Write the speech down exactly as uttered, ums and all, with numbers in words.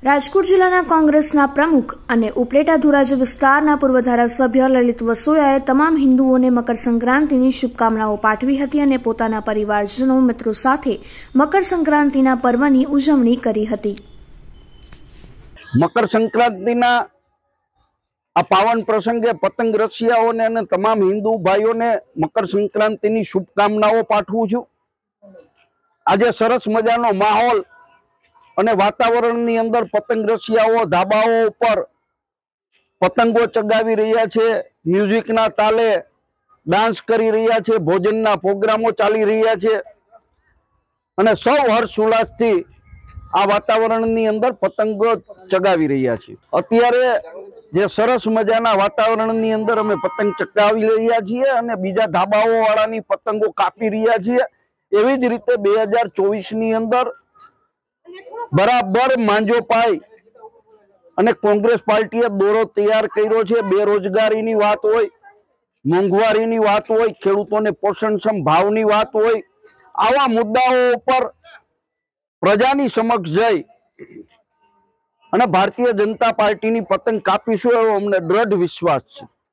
રાજકોટ જિલ્લાના કોંગ્રેસના પ્રમુખ અને ઉપલેટા ધોરાજી વિસ્તારના પૂર્વ ધારાસભ્ય લલિત વસોયાએ તમામ હિન્દુઓને મકર સંક્રાંતિની શુભકામનાઓ પાઠવી હતી અને પોતાના પરિવારજનો મિત્રો સાથે મકર સંક્રાંતિના પર્વની ઉજવણી કરી હતી। મકર સંક્રાંતિના આ પાવન પ્રસંગે પતંગ રસિયાઓને અને તમામ હિન્દુ ભાઈઓને મકર સંક્રાંતિની શુભકામનાઓ પાઠવું છું। આજે સરસ મજાનો માહોલ અને વાતાવરણની અંદર પતંગ રસિયાઓ ધાબાઓ ઉપર પતંગો ચગાવી રહ્યા છે, મ્યુઝિકના તાલે ડાન્સ કરી રહ્યા છે, ભોજનના પ્રોગ્રામો ચાલી રહ્યા છે અને સૌ હર્ષ ઉલ્લાસથી આ વાતાવરણની અંદર પતંગો ચગાવી રહ્યા છે। અત્યારે જે સરસ મજાના વાતાવરણની અંદર અમે પતંગ ચગાવી રહ્યા છીએ અને બીજા ધાબાઓ વાળાની પતંગો કાપી રહ્યા છીએ। એવી જ રીતે બે હજાર ચોવીસ ની અંદર બરાબર માંજો પાઈ અને કોંગ્રેસ પાર્ટીએ દોરો તૈયાર કર્યો છે। બેરોજગારીની વાત હોય, મોંઘવારીની વાત હોય, ખેડૂતોને પોષણક્ષમ ભાવની વાત હોય, આવા મુદ્દાઓ ઉપર પ્રજાની સમક્ષ જઈ અને ભારતીય જનતા પાર્ટીની પતંગ કાપીશું એવો અમને દ્રઢ વિશ્વાસ છે।